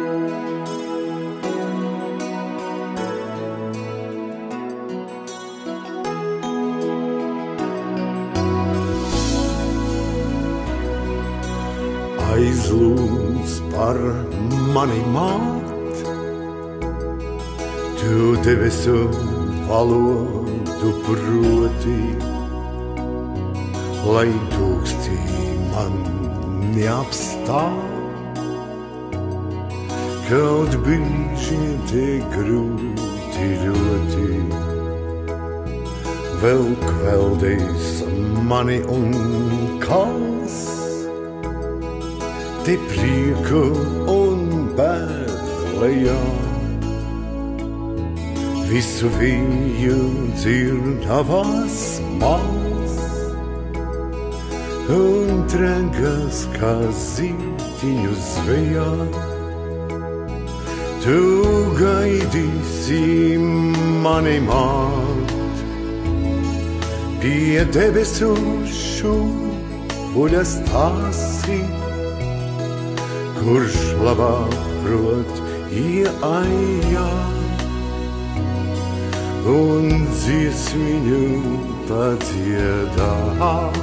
Aizlūdz par mani māt, tu debesu valodu proti, lai tūkstī man neapstāv. Kaut brīžiem te grūti ļoti, vēl kveldēs mani un kals. Te prieku un bēdu lejā, visu viņu dzirdavās mals, un trenkas kā zītiņu zvejā. Tu gaidīsi mani māt, pie debesu šūpuļas tāsi, kurš labāk prot ieaijāt un dziesmiņu padziedāt.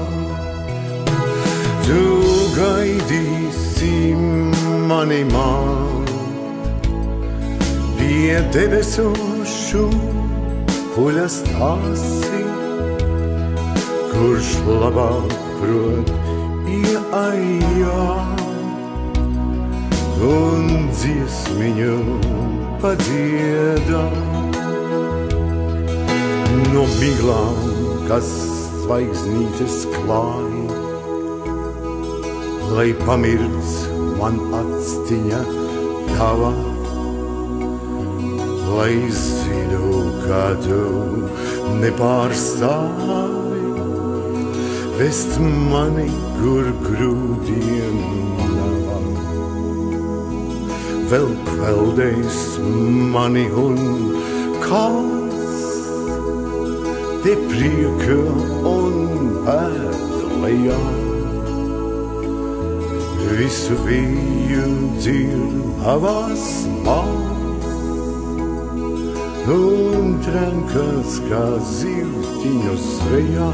Tu gaidīsi mani māt, pie debesu šūpuļas tāsi, kurš labāk prot ieaijāt un dziesmiņu padziedāt. No miglām, kas zvaigznītes klāj, lai pamirds man actiņa tava, lai zinu, ka tu nepārstāj, vest mani, kur grūdien nav. Vēl kveldēs mani un kāds, te prieka un bēda lejā, visu viņu dzirdavās mals, un trenkas kā zivtiņu zvejā.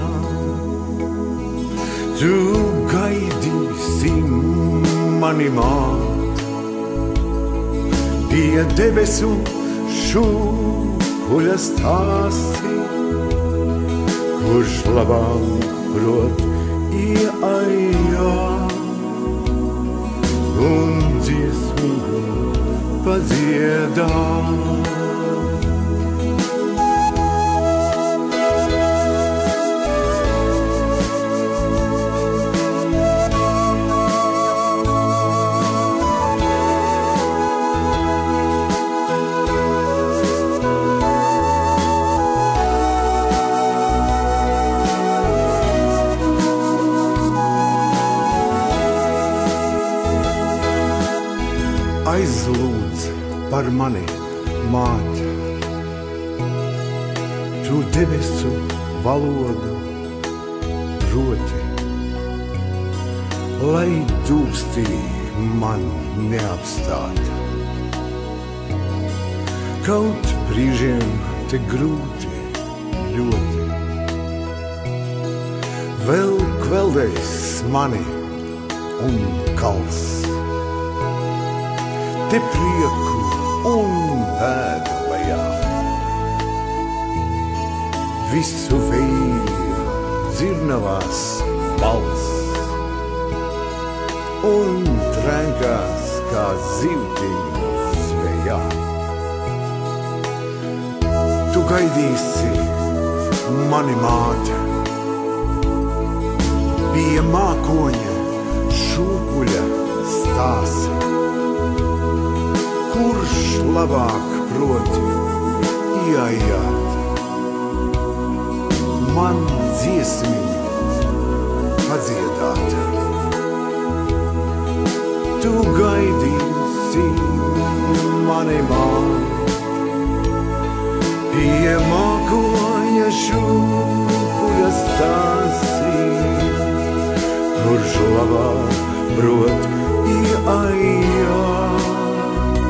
Tu gaidīsi mani māt, pie debesu šūpuļas tāsi, kurš labāk prot ieaijāt un dziesmiņu padziedāt. Aizlūdz par mani māte, tu debesu valodu proti, lai dūkstī man neapstāt. Kaut brīžiem te grūti ļoti, vēl kveldēs mani un kals. Te prieku un bēdu lejā, visu vēju dzirnavās balss, un trenkās kā zivtiņu zvejā. Tu gaidīsi mani māte, pie mākoņa šūpuļa stāsi, kurš labāk proti ieaijāt, man dziesmiņu padziedāt. Tu gaidīsi mani māt, pie mākoņa šūpuļas tāsi, kurš labāk prot ieaijāt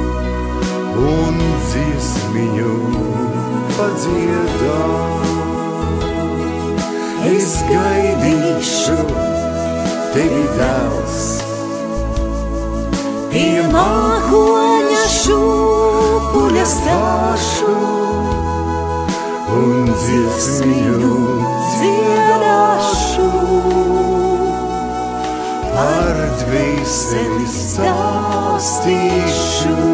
Es gaidīšu tevi daudz, pie mākoņa šūpuļa stāšu un dziesmiņu dziedāšu. Par dvēseli stāstīšu.